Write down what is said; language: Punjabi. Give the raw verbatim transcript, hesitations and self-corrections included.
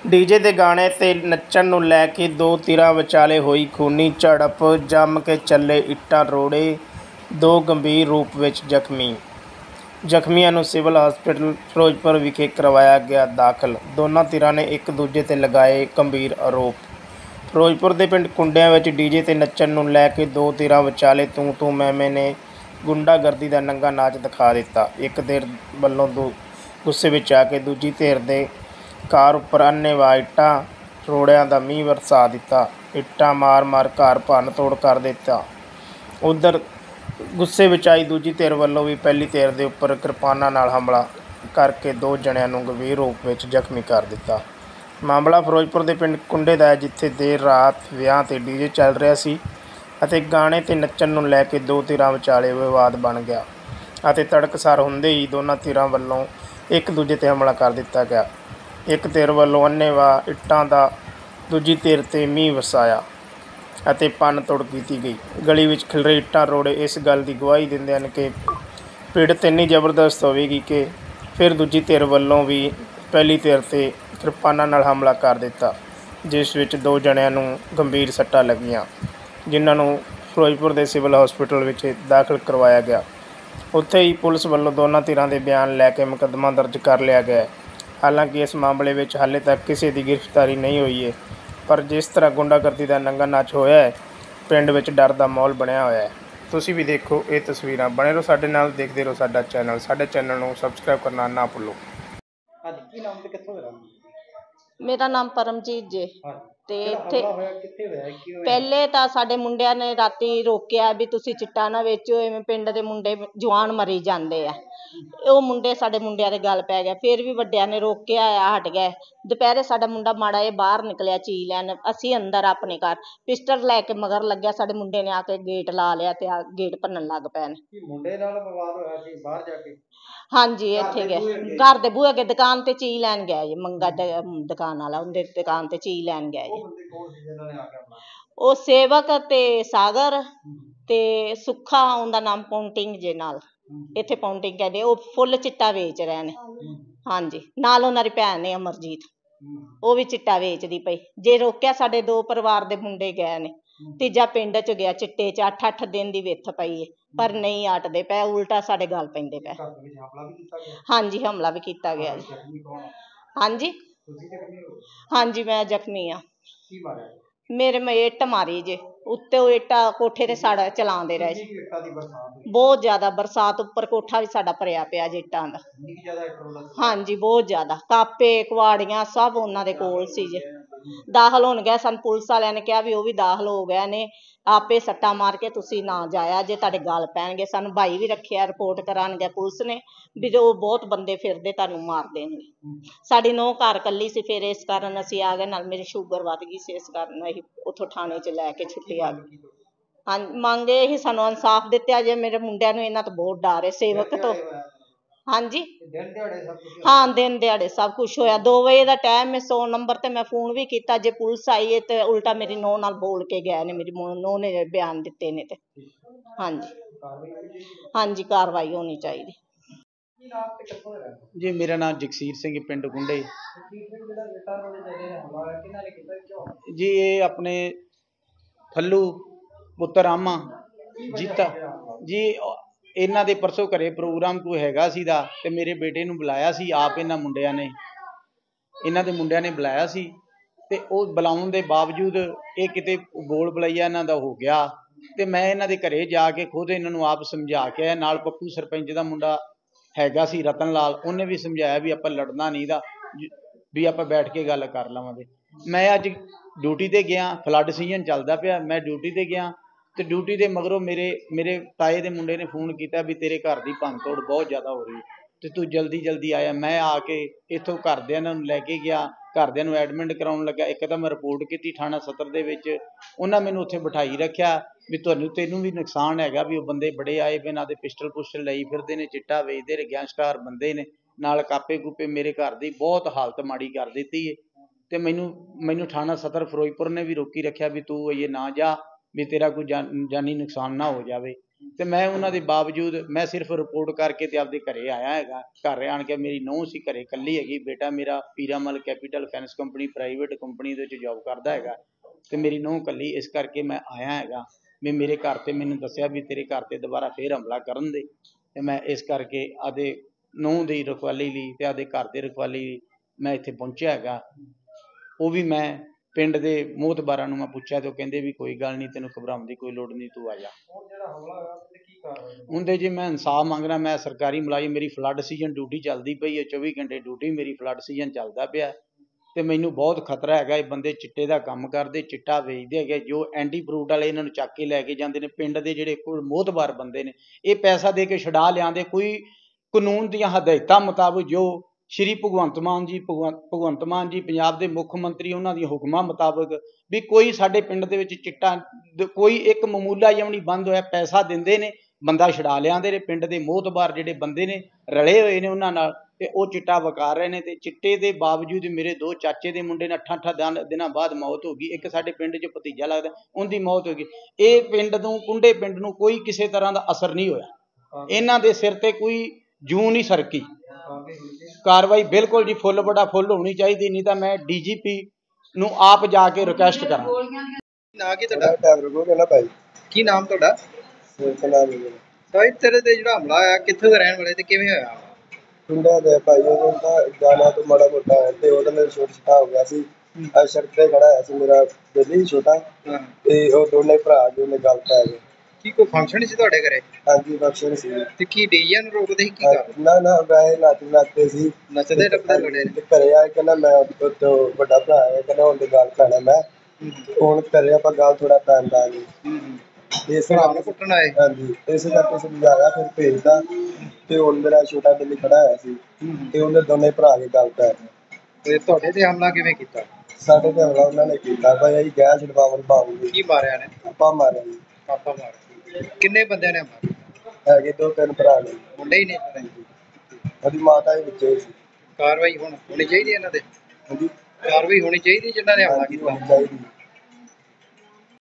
ਡੀਜੇ ਦੇ ਗਾਣੇ ਤੇ ਨੱਚਣ ਨੂੰ ਲੈ ਕੇ ਦੋ ਧਿਰਾਂ ਵਿਚਾਲੇ ਹੋਈ ਖੂਨੀ ਝੜਪ, ਜੰਮ ਕੇ ਚੱਲੇ ਇੱਟਾਂ ਰੋੜੇ, ਦੋ ਗੰਭੀਰ ਰੂਪ ਵਿੱਚ ਜ਼ਖਮੀ। ਜ਼ਖਮੀਆਂ ਨੂੰ ਸਿਵਲ ਹਸਪਤਾਲ ਫਿਰੋਜ਼ਪੁਰ ਵਿਖੇ ਕਰਵਾਇਆ ਗਿਆ ਦਾਖਲ। ਦੋਨਾਂ ਧਿਰਾਂ ਨੇ ਇੱਕ ਦੂਜੇ ਤੇ ਲਗਾਏ ਗੰਭੀਰ ਆਰੋਪ। ਫਿਰੋਜ਼ਪੁਰ ਦੇ ਪਿੰਡ ਕੁੰਡਿਆਂ ਵਿੱਚ ਡੀਜੇ ਤੇ ਨੱਚਣ ਨੂੰ ਲੈ ਕੇ ਦੋ ਧਿਰਾਂ ਵਿਚਾਲੇ ਤੂੰ ਤੂੰ ਮੈਂ ਮੈਂ ਨੇ ਗੁੰਡਾਗਰਦੀ ਦਾ ਨੰਗਾ ਨਾਚ ਦਿਖਾ ਦਿੱਤਾ। ਇੱਕ ਧਿਰ ਵੱਲੋਂ ਦੋ ਗੁੱਸੇ ਵਿੱਚ ਆ ਕੇ ਦੂਜੀ ਧਿਰ ਦੇ ਕਾਰ ਉੱਪਰ ਅੰਨ੍ਹੇਵਾਹ ਇੱਟਾਂ ਰੋੜਿਆਂ ਦਾ ਮੀਂਹ ਵਰਸਾ ਦਿੱਤਾ। ਇੱਟਾਂ ਮਾਰ ਮਾਰ ਘਰ ਭੰਨ ਤੋੜ ਕਰ ਦਿੱਤਾ। ਉੱਧਰ ਗੁੱਸੇ ਵਿੱਚ ਆਈ ਦੂਜੀ ਧਿਰ ਵੱਲੋਂ ਵੀ ਪਹਿਲੀ ਧਿਰ ਦੇ ਉੱਪਰ ਕਿਰਪਾਨਾਂ ਨਾਲ ਹਮਲਾ ਕਰਕੇ ਦੋ ਜਣਿਆਂ ਨੂੰ ਗੰਭੀਰ ਰੂਪ ਵਿੱਚ ਜ਼ਖਮੀ ਕਰ ਦਿੱਤਾ। ਮਾਮਲਾ ਫਿਰੋਜ਼ਪੁਰ ਦੇ ਪਿੰਡ ਕੁੰਡੇ ਦਾ ਹੈ, ਜਿੱਥੇ ਦੇਰ ਰਾਤ ਵਿਆਹ 'ਤੇ ਡੀਜੇ ਚੱਲ ਰਿਹਾ ਸੀ ਅਤੇ ਗਾਣੇ 'ਤੇ ਨੱਚਣ ਨੂੰ ਲੈ ਕੇ ਦੋ ਧਿਰਾਂ ਵਿਚਾਲੇ ਵਿਵਾਦ ਬਣ ਗਿਆ ਅਤੇ ਤੜਕਸਾਰ ਹੁੰਦੇ ਹੀ ਦੋਨਾਂ ਧਿਰਾਂ ਵੱਲੋਂ ਇੱਕ ਦੂਜੇ 'ਤੇ ਹਮਲਾ ਕਰ ਦਿੱਤਾ ਗਿਆ। ਇੱਕ ਧਿਰ ਵੱਲੋਂ ਅੰਨ੍ਹੇਵਾਹ ਇੱਟਾਂ ਦਾ ਦੂਜੀ ਧਿਰ 'ਤੇ ਮੀਂਹ ਵਰਸਾਇਆ ਅਤੇ ਭੰਨ ਤੋੜ ਕੀਤੀ ਗਈ। ਗਲੀ ਵਿੱਚ ਖਿਲਰੇ ਇੱਟਾਂ ਰੋੜੇ ਇਸ ਗੱਲ ਦੀ ਗਵਾਹੀ ਦਿੰਦੇ ਹਨ ਕਿ ਪੀੜਤ ਇੰਨੀ ਜ਼ਬਰਦਸਤ ਹੋਵੇਗੀ ਕਿ ਫਿਰ ਦੂਜੀ ਧਿਰ ਵੱਲੋਂ ਵੀ ਪਹਿਲੀ ਧਿਰ 'ਤੇ ਕਿਰਪਾਨਾਂ ਨਾਲ ਹਮਲਾ ਕਰ ਦਿੱਤਾ, ਜਿਸ ਵਿੱਚ ਦੋ ਜਣਿਆਂ ਨੂੰ ਗੰਭੀਰ ਸੱਟਾਂ ਲੱਗੀਆਂ, ਜਿਨ੍ਹਾਂ ਨੂੰ ਫਿਰੋਜ਼ਪੁਰ ਦੇ ਸਿਵਲ ਹਸਪਤਾਲ ਵਿੱਚ ਦਾਖਲ ਕਰਵਾਇਆ ਗਿਆ। ਉੱਥੇ ਹੀ ਪੁਲਿਸ ਵੱਲੋਂ ਦੋਨਾਂ ਧਿਰਾਂ ਦੇ ਬਿਆਨ ਲੈ ਕੇ ਮੁਕੱਦਮਾ ਦਰਜ ਕਰ ਲਿਆ ਗਿਆ ਹੈ। ਹਾਲਾਂਕਿ ਇਸ ਮਾਮਲੇ ਵਿੱਚ ਹਾਲੇ ਤੱਕ ਕਿਸੇ ਦੀ ਗ੍ਰਿਫਤਾਰੀ ਨਹੀਂ ਹੋਈ ਹੈ, ਪਰ ਜਿਸ ਤਰ੍ਹਾਂ ਗੁੰਡਾਗਰਦੀ ਦਾ ਨੰਗਾ ਨਾਚ ਹੋਇਆ ਹੈ, ਪਿੰਡ ਵਿੱਚ ਡਰ ਦਾ ਮਾਹੌਲ ਬਣਿਆ ਹੋਇਆ ਹੈ। ਤੁਸੀਂ ਵੀ ਦੇਖੋ ਇਹ ਤਸਵੀਰਾਂ। ਬਣੇ ਰਹੋ ਸਾਡੇ ਨਾਲ, ਦੇਖਦੇ ਰਹੋ ਸਾਡਾ ਚੈਨਲ। ਸਾਡੇ ਚੈਨਲ ਨੂੰ ਸਬਸਕ੍ਰਾਈਬ ਕਰਨਾ ਨਾ ਭੁੱਲੋ। ਹਾਂਜੀ, ਕੀ ਨਾਮ ਤੇ ਕਿੱਥੋਂ ਦਾ? ਮੇਰਾ ਨਾਮ ਪਰਮਜੀਤ ਜੇ। ਤੇ ਇੱਥੇ ਕਿੱਥੇ ਹੋਇਆ, ਕੀ ਹੋਇਆ? ਪਹਿਲੇ ਤਾਂ ਸਾਡੇ ਮੁੰਡਿਆਂ ਨੇ ਰਾਤੀ ਰੋਕਿਆ ਵੀ ਤੁਸੀਂ ਚਿੱਟਾ ਨਾ ਵੇਚੋ, ਐਵੇਂ ਪਿੰਡ ਦੇ ਮੁੰਡੇ ਜਵਾਨ ਮਰੀ ਜਾਂਦੇ ਆ। ਉਹ ਮੁੰਡੇ ਸਾਡੇ ਮੁੰਡਿਆਂ ਦੇ ਗੱਲ ਪੈ ਗਿਆ, ਫਿਰ ਵੀ ਵੱਡਿਆਂ ਨੇ ਰੋਕਿਆ ਆ, ਹਟ ਗਏ। ਦੁਪਹਿਰੇ ਸਾਡਾ ਮੁੰਡਾ ਮਾੜਾ ਜਿਹਾ ਬਾਹਰ ਨਿਕਲਿਆ ਚੀਜ਼ ਲੈਣ, ਅਸੀਂ ਅੰਦਰ ਆਪਣੇ ਘਰ ਪਿਸਟਲ ਲੈ ਕੇ ਮਗਰ ਲੱਗਿਆ। ਸਾਡੇ ਮੁੰਡੇ ਨੇ ਆ ਕੇ ਗੇਟ ਲਾ ਲਿਆ ਤੇ ਆ ਗੇਟ ਭੰਨਣ ਲੱਗ ਪਏ ਨੇ। ਮੁੰਡੇ ਨਾਲ ਵਿਵਾਦ ਹੋਇਆ ਸੀ ਬਾਹਰ ਜਾ ਕੇ? ਹਾਂਜੀ, ਇੱਥੇ ਗਏ ਘਰ ਦੇ ਬੂਹੇ ਅੱਗੇ ਦੁਕਾਨ ਤੇ ਚੀਜ਼ ਲੈਣ ਗਿਆ ਜੀ। ਮੰਗਾ ਦੁਕਾਨ ਵਾਲਾ, ਉਹਦੇ ਦੁਕਾਨ ਤੇ ਚੀਜ਼ ਲੈਣ ਗਿਆ ਜੀ। ਉਹ ਸੇਵਕ ਤੇ ਸਾਗਰ ਤੇ ਸੁੱਖਾ, ਉਹਦਾ ਨਾਮ ਪੌਂਟਿੰਗ ਜੇ ਨਾਲ, ਇੱਥੇ ਪੌਂਟਿੰਗ ਕਹਿੰਦੇ। ਉਹ ਫੁੱਲ ਚਿੱਟਾ ਵੇਚ ਰਹੇ ਨੇ। ਹਾਂਜੀ, ਨਾਲ ਉਹਨਾਂ ਦੀ ਭੈਣ ਨੇ ਅਮਰਜੀਤ, ਉਹ ਵੀ ਚਿੱਟਾ ਵੇਚਦੀ ਪਈ। ਜੇ ਰੋਕਿਆ ਸਾਡੇ ਦੋ ਪਰਿਵਾਰ ਦੇ ਮੁੰਡੇ ਗਏ ਨੇ। ਤੀਜਾ ਪਿੰਡ ਚ ਗਿਆ ਚਿੱਟੇ ਚ, ਅੱਠ ਅੱਠ ਦਿਨ ਦੀ ਵਿੱਥ ਪਈ ਹੈ, ਪਰ ਨਹੀਂ ਹਟਦੇ ਪਏ, ਉਲਟਾ ਸਾਡੇ ਗੱਲ ਪੈਂਦੇ ਪਏ। ਹਾਂਜੀ, ਹਮਲਾ ਵੀ ਕੀਤਾ ਗਿਆ ਜੀ। ਹਾਂਜੀ ਹਾਂਜੀ, ਮੈਂ ਜ਼ਖਮੀ ਆ। ਮੇਰੇ ਮੈਂ ਇੱਟ ਮਾਰੀ ਜੇ ਉੱਤੇ, ਉਹ ਇੱਟਾਂ ਕੋਠੇ ਤੇ ਸਾਡਾ ਚਲਾਉਂਦੇ ਰਹੇ ਜੀ। ਬਹੁਤ ਜ਼ਿਆਦਾ ਬਰਸਾਤ, ਉੱਪਰ ਕੋਠਾ ਵੀ ਸਾਡਾ ਭਰਿਆ ਪਿਆ ਜੀ ਇੱਟਾਂ ਦਾ। ਹਾਂਜੀ, ਬਹੁਤ ਜ਼ਿਆਦਾ। ਕਾਪੇ ਕੁਹਾੜੀਆਂ ਸਭ ਉਹਨਾਂ ਦੇ ਕੋਲ ਸੀ ਜੇ। ਦਾਖਲ ਹੋਣ ਗਏ, ਸਾਨੂੰ ਪੁਲਿਸ ਵਾਲਿਆਂ ਨੇ ਕਿਹਾ ਵੀ ਉਹ ਵੀ ਦਾਖਲ ਹੋ ਗਏ ਨੇ, ਆਪੇ ਸੱਟਾਂ ਮਾਰ ਕੇ ਤੁਸੀਂ ਨਾ ਜਾਇਆ ਜੇ, ਤੁਹਾਡੇ ਗੱਲ ਪੈਣਗੇ। ਸਾਨੂੰ ਭਾਈ ਵੀ ਰੱਖਿਆ, ਰਿਪੋਰਟ ਕਰਾਉਣਗੇ ਪੁਲਿਸ ਨੇ ਵੀ ਜੋ ਬਹੁਤ ਬੰਦੇ ਫਿਰਦੇ ਤੁਹਾਨੂੰ ਮਾਰ ਦੇਣਗੇ। ਸਾਡੀ ਨੂੰਹ ਘਰ ਇਕੱਲੀ ਸੀ, ਫਿਰ ਇਸ ਕਾਰਨ ਅਸੀਂ ਆ ਗਏ। ਨਾਲ ਮੇਰੀ ਸ਼ੂਗਰ ਵੱਧ ਗਈ ਸੀ, ਇਸ ਕਾਰਨ ਅਸੀਂ ਉੱਥੋਂ ਥਾਣੇ 'ਚ ਲੈ ਕੇ ਛੁੱਟੀ ਆ ਗਈ। ਹਾਂ, ਮੰਗ ਇਹ ਹੀ ਸਾਨੂੰ ਇਨਸਾਫ ਦਿੱਤਾ ਜੇ। ਮੇਰੇ ਮੁੰਡਿਆਂ ਨੂੰ ਇਹਨਾਂ ਤੋਂ ਬਹੁਤ ਡਰ ਹੈ, ਸੇਵਕ ਤੋਂ। ਹਾਂਜੀ ਹਾਂ, ਦਿਨ ਦਿਹਾੜੇ ਸਭ ਕੁਛ ਹੋਇਆ। ਦੋ ਵਜੇ ਦਾ ਟਾਈਮ ਹੈ, ਸੌ ਨੰਬਰ ਤੇ ਮੈਂ ਫੋਨ ਵੀ ਕੀਤਾ। ਜੇ ਪੁਲਿਸ ਆਈ ਹੈ ਤੇ ਉਲਟਾ ਮੇਰੀ ਨੂੰਹ ਨਾਲ ਬੋਲ ਕੇ ਗਏ ਨੇ, ਮੇਰੀ ਨੂੰਹ ਨੇ ਬਿਆਨ ਦਿੱਤੇ ਨੇ। ਤੇ ਹਾਂਜੀ ਹਾਂਜੀ, ਕਾਰਵਾਈ ਹੋਣੀ ਚਾਹੀਦੀ ਜੀ। ਮੇਰਾ ਨਾਮ ਜਗਸੀਰ ਸਿੰਘ, ਪਿੰਡ ਗੁੰਡੇ ਜੀ। ਇਹ ਆਪਣੇ ਫੱਲੂ ਪੁੱਤਰ ਆਮਾ ਜੀਤਾ ਜੀ, ਇਹਨਾਂ ਦੇ ਪਰਸੋਂ ਘਰੇ ਪ੍ਰੋਗਰਾਮ ਕੋਈ ਹੈਗਾ ਸੀਗਾ ਤੇ ਮੇਰੇ ਬੇਟੇ ਨੂੰ ਬੁਲਾਇਆ ਸੀ ਆਪ। ਇਹਨਾਂ ਮੁੰਡਿਆਂ ਨੇ ਇਹਨਾਂ ਦੇ ਮੁੰਡਿਆਂ ਨੇ ਬੁਲਾਇਆ ਸੀ ਤੇ ਉਹ ਬੁਲਾਉਣ ਦੇ ਬਾਵਜੂਦ ਇਹ ਕਿਤੇ ਬੋਲ ਬੁਲਾਈਆ ਇਹਨਾਂ ਦਾ ਹੋ ਗਿਆ ਤੇ ਮੈਂ ਇਹਨਾਂ ਦੇ ਘਰੇ ਜਾ ਕੇ ਖੁਦ ਇਹਨਾਂ ਨੂੰ ਆਪ ਸਮਝਾ ਕੇ ਆਇਆ। ਨਾਲ ਪੱਪੂ ਸਰਪੰਚ ਦਾ ਮੁੰਡਾ ਹੈਗਾ ਸੀ ਰਤਨ ਲਾਲ, ਉਹਨੇ ਵੀ ਸਮਝਾਇਆ ਵੀ ਆਪਾਂ ਲੜਨਾ ਨਹੀਂ ਦਾ, ਵੀ ਆਪਾਂ ਬੈਠ ਕੇ ਗੱਲ ਕਰ ਲਵਾਂਗੇ। ਮੈਂ ਅੱਜ ਡਿਊਟੀ ਤੇ ਗਿਆ, ਫਲੱਡ ਸੀਜ਼ਨ ਚੱਲਦਾ ਪਿਆ, ਮੈਂ ਡਿਊਟੀ ਤੇ ਗਿਆ ਤੇ ਡਿਊਟੀ ਦੇ ਮਗਰੋਂ ਮੇਰੇ ਮੇਰੇ ਤਾਏ ਦੇ ਮੁੰਡੇ ਨੇ ਫੋਨ ਕੀਤਾ ਵੀ ਤੇਰੇ ਘਰ ਦੀ ਭੰਨ ਤੋੜ ਬਹੁਤ ਜ਼ਿਆਦਾ ਹੋ ਰਹੀ ਤੇ ਤੂੰ ਜਲਦੀ ਜਲਦੀ ਆਇਆ। ਮੈਂ ਆ ਕੇ ਇੱਥੋਂ ਘਰਦਿਆਂ ਨੂੰ ਲੈ ਕੇ ਗਿਆ, ਘਰਦਿਆਂ ਨੂੰ ਐਡਮਿਟ ਕਰਾਉਣ ਲੱਗਾ। ਇੱਕ ਤਾਂ ਮੈਂ ਰਿਪੋਰਟ ਕੀਤੀ ਥਾਣਾ ਸਦਰ ਦੇ ਵਿੱਚ, ਉਹਨਾਂ ਮੈਨੂੰ ਉੱਥੇ ਬਿਠਾਈ ਰੱਖਿਆ ਵੀ ਤੁਹਾਨੂੰ ਤੈਨੂੰ ਵੀ ਨੁਕਸਾਨ ਹੈਗਾ, ਵੀ ਉਹ ਬੰਦੇ ਬੜੇ ਆਏ ਵੀ ਇਹਨਾਂ ਦੇ ਪਿਸਟਲ ਪੁਸਟਲ ਲਈ ਫਿਰਦੇ ਨੇ, ਚਿੱਟਾ ਵੇਚਦੇ ਨੇ, ਗੈਂਗਸਟਰ ਬੰਦੇ ਨੇ, ਨਾਲ ਕਾਪੇ ਕੂਪੇ। ਮੇਰੇ ਘਰ ਦੀ ਬਹੁਤ ਹਾਲਤ ਮਾੜੀ ਕਰ ਦਿੱਤੀ ਹੈ ਤੇ ਮੈਨੂੰ ਮੈਨੂੰ ਥਾਣਾ ਸਦਰ ਫਿਰੋਜ਼ਪੁਰ ਨੇ ਵੀ ਰੋਕੀ ਰੱਖਿਆ ਵੀ ਤੂੰ ਇਹ ਨਾ ਜਾ, ਵੀ ਤੇਰਾ ਕੋਈ ਜਾਨੀ ਨੁਕਸਾਨ ਨਾ ਹੋ ਜਾਵੇ। ਤੇ ਮੈਂ ਉਹਨਾਂ ਦੇ ਬਾਵਜੂਦ ਮੈਂ ਸਿਰਫ ਰਿਪੋਰਟ ਕਰਕੇ ਤੇ ਆਪਦੇ ਘਰੇ ਆਇਆ ਹੈਗਾ। ਘਰ ਆਣ ਕੇ ਮੇਰੀ ਨੂੰਹ ਸੀ ਘਰੇ ਇਕੱਲੀ ਹੈਗੀ, ਬੇਟਾ ਮੇਰਾ Piramal Capital Finance company private company ਦੇ ਵਿੱਚ ਜੋਬ ਕਰਦਾ ਹੈਗਾ ਤੇ ਮੇਰੀ ਨੂੰਹ ਇਕੱਲੀ, ਇਸ ਕਰਕੇ ਮੈਂ ਆਇਆ ਹੈਗਾ ਵੀ ਮੇਰੇ ਘਰ ਤੇ ਮੈਨੂੰ ਦੱਸਿਆ ਵੀ ਤੇਰੇ ਘਰ ਤੇ ਦੁਬਾਰਾ ਫੇਰ ਹਮਲਾ ਕਰਨ ਦੇ, ਤੇ ਮੈਂ ਇਸ ਕਰਕੇ ਆਦੇ ਨੂੰਹ ਦੀ ਰਖਵਾਲੀ ਲਈ ਤੇ ਆਦੇ ਘਰ ਦੇ ਰਖਵਾਲੀ ਲਈ ਮੈਂ ਇੱਥੇ ਪਹੁੰਚਿਆ ਹੈਗਾ। ਉਹ ਵੀ ਮੈਂ ਪਿੰਡ ਦੇ ਮੋਹਤਬਾਰਾਂ ਨੂੰ ਮੈਂ ਪੁੱਛਿਆ ਤੇ ਉਹ ਕਹਿੰਦੇ ਵੀ ਕੋਈ ਗੱਲ ਨਹੀਂ, ਤੈਨੂੰ ਘਬਰਾਉਣ ਦੀ ਕੋਈ ਲੋੜ ਨਹੀਂ, ਤੂੰ ਆ ਜਾ। ਉਹਦੇ ਜੇ ਮੈਂ ਇਨਸਾਫ ਮੰਗਣਾ, ਮੈਂ ਸਰਕਾਰੀ ਮੁਲਾਜ਼ਮ, ਮੇਰੀ ਫਲੱਡ ਸੀਜ਼ਨ ਡਿਊਟੀ ਚੱਲਦੀ ਪਈ ਹੈ, ਚੌਵੀ ਘੰਟੇ ਡਿਊਟੀ ਮੇਰੀ, ਫਲੱਡ ਸੀਜ਼ਨ ਚੱਲਦਾ ਪਿਆ ਤੇ ਮੈਨੂੰ ਬਹੁਤ ਖਤਰਾ ਹੈਗਾ। ਇਹ ਬੰਦੇ ਚਿੱਟੇ ਦਾ ਕੰਮ ਕਰਦੇ, ਚਿੱਟਾ ਵੇਚਦੇ ਹੈਗੇ, ਜੋ ਐਂਟੀ ਫਰੂਟ ਵਾਲੇ ਇਹਨਾਂ ਨੂੰ ਚੱਕ ਕੇ ਲੈ ਕੇ ਜਾਂਦੇ ਨੇ। ਪਿੰਡ ਦੇ ਜਿਹੜੇ ਕੋਈ ਮੋਹਤਬਾਰ ਬੰਦੇ ਨੇ ਇਹ ਪੈਸਾ ਦੇ ਕੇ ਛੁਡਾ ਲਿਆਂਦੇ, ਕੋਈ ਕਾਨੂੰਨ ਦੀਆਂ ਹਦਾਇਤਾਂ ਮੁਤਾਬਕ ਜੋ ਸ਼੍ਰੀ ਭਗਵੰਤ ਮਾਨ ਜੀ ਭਗਵੰਤ ਭਗਵੰਤ ਮਾਨ ਜੀ ਪੰਜਾਬ ਦੇ ਮੁੱਖ ਮੰਤਰੀ, ਉਹਨਾਂ ਦੀਆਂ ਹੁਕਮਾਂ ਮੁਤਾਬਕ ਵੀ ਕੋਈ ਸਾਡੇ ਪਿੰਡ ਦੇ ਵਿੱਚ ਚਿੱਟਾ ਕੋਈ ਇੱਕ ਮਾਮੂਲਾ ਜਿਹਾ ਵੀ ਨਹੀਂ ਬੰਦ ਹੋਇਆ, ਪੈਸਾ ਦਿੰਦੇ ਨੇ ਬੰਦਾ ਛੁਡਾ ਲਿਆਂਦੇ ਨੇ। ਪਿੰਡ ਦੇ ਮੋਹਤਬਾਰ ਜਿਹੜੇ ਬੰਦੇ ਨੇ ਰਲੇ ਹੋਏ ਨੇ ਉਹਨਾਂ ਨਾਲ ਤੇ ਉਹ ਚਿੱਟਾ ਵਿਕਾ ਰਹੇ ਨੇ। ਤੇ ਚਿੱਟੇ ਦੇ ਬਾਵਜੂਦ ਮੇਰੇ ਦੋ ਚਾਚੇ ਦੇ ਮੁੰਡੇ ਨੇ ਅੱਠਾਂ ਅੱਠਾਂ ਦਿਨਾਂ ਬਾਅਦ ਮੌਤ ਹੋ ਗਈ। ਇੱਕ ਸਾਡੇ ਪਿੰਡ 'ਚ ਭਤੀਜਾ ਲੱਗਦਾ, ਉਹਦੀ ਮੌਤ ਹੋ ਗਈ। ਇਹ ਪਿੰਡ ਨੂੰ, ਕੁੰਡੇ ਪਿੰਡ ਨੂੰ ਕੋਈ ਕਿਸੇ ਤਰ੍ਹਾਂ ਦਾ ਅਸਰ ਨਹੀਂ ਹੋਇਆ, ਇਹਨਾਂ ਦੇ ਸਿਰ ਤੇ ਕੋਈ ਜੂੰ ਨਹੀਂ ਸਰਕੀ। ਕਾਰਵਾਈ ਬਿਲਕੁਲ ਜੀ ਫੁੱਲ ਬੜਾ ਫੁੱਲ ਹੋਣੀ ਚਾਹੀਦੀ, ਨਹੀਂ ਤਾਂ ਮੈਂ ਡੀ ਜੀ ਪੀ ਨੂੰ ਆਪ ਜਾ ਕੇ ਰਿਕੁਐਸਟ ਕਰਾਂ। ਨਾ ਕੀ ਤੁਹਾਡਾ ਡਰਾਈਵਰ ਕੋਲ ਨਾ ਭਾਈ, ਕੀ ਨਾਮ ਤੁਹਾਡਾ? ਸਾਹਿਬ, ਤੇਰੇ ਤੇ ਜਿਹੜਾ ਹਮਲਾ ਹੋਇਆ ਕਿੱਥੋਂ ਦੇ ਰਹਿਣ ਵਾਲੇ ਤੇ ਕਿਵੇਂ ਹੋਇਆ? ਪਿੰਡਾਂ ਦੇ ਭਾਈ, ਉਹ ਤਾਂ ਜਾਣਾ ਤੋਂ ਮਾੜਾ ਮੋਟਾ ਹੈ ਤੇ ਉਹਦਾ ਮੇਰੇ ਛੋਟਾ ਛੋਟਾ ਹੋ ਗਿਆ ਸੀ। ਅੱਜ ਸੜਕ ਤੇ ਖੜਾ ਹੋਇਆ ਸੀ ਮੇਰਾ ਬੇਲੀ ਛੋਟਾ, ਤੇ ਉਹ ਦੋਨੇ ਭਰਾ ਜੋ ਨੇ ਗੱਲ ਪੈ ਗਏ। ਕੀ ਕੋਈ ਫੰਕਸ਼ਨ ਸੀ ਤੁਹਾਡੇ ਘਰੇ? ਹਾਂਜੀ ਫੰਕਸ਼ਨ ਸੀ। ਤੇ ਕੀ ਡੀਜੇ ਨੂੰ ਰੋਕਦੇ ਸੀ, ਕੀ ਕਰ? ਨਾ ਨਾ ਵੈਸੇ ਨੱਚ ਨੱਚਦੇ ਸੀ, ਨੱਚਦੇ ਟੱਪਦੇ ਲੜੇ ਨੇ। ਤੇ ਘਰੇ ਆਏ ਕਹਿੰਦਾ ਮੈਂ ਉੱਤੋਂ ਵੱਡਾ ਭਰਾ ਹੈ, ਕਹਿੰਦਾ ਹੁਣ ਤੇ ਗੱਲ ਪੈਣਾ। ਮੈਂ ਹੁਣ ਘਰੇ ਆਪਾਂ ਗੱਲ ਥੋੜਾ ਪੈਂਦਾ ਨਹੀਂ, ਇਸ ਭਰਾ ਨੂੰ ਕੁੱਟਣ ਆਏ? ਹਾਂਜੀ, ਇਸੇ ਕਰਕੇ ਸਮਝਾਇਆ ਫਿਰ ਭੇਜਦਾ। ਤੇ ਹੁਣ ਮੇਰਾ ਛੋਟਾ ਬੇਲੀ ਖੜਾ ਹੋਇਆ ਸੀ ਤੇ ਉਹਨੇ ਦੋਨੇ ਭਰਾ ਕੇ ਗੱਲ ਪੈ ਗਏ। ਤੇ ਤੁਹਾਡੇ ਤੇ ਹਮਲਾ ਕਿਵੇਂ ਕੀਤਾ? ਸਾਡੇ ਤੇ ਹਮਲਾ ਉਹਨਾਂ ਨੇ ਕੀਤਾ ਭਾਈ, ਅਸੀਂ ਗੈਸ ਛਡਵਾਉਣ ਪਾਉਂਗੇ। ਕੀ ਮਾਰਿਆ ਨੇ? ਆਪਾਂ ਮਾਰਿਆ ਜੀ। ਆਪਾਂ ਮਾਰਿਆ। ਕਿੰਨੇ ਬੰਦਿਆਂ ਨੇ ਹਮਲਾ ਕੀਤਾ? ਹੈਗੇ ਦੋ ਤਿੰਨ ਭਰਾ ਨੇ, ਮੁੰਡੇ ਹੀ ਨੇ? ਉਹਦੀ ਮਾਤਾ ਵੀ ਵਿੱਚੇ ਸੀ। ਕਾਰਵਾਈ ਹੁਣ ਹੋਣੀ ਚਾਹੀਦੀ ਇਹਨਾਂ ਤੇ? ਹਾਂਜੀ, ਕਾਰਵਾਈ ਹੋਣੀ ਚਾਹੀਦੀ ਜਿਨ੍ਹਾਂ ਨੇ ਹਮਲਾ ਕੀਤਾ? ਹੋਣੀ ਚਾਹੀਦੀ।